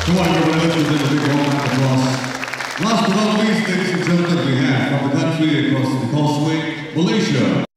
Come on, everyone, let's give them a big round of applause. Last but not least, ladies and gentlemen, we have from the country across the causeway, Malaysia.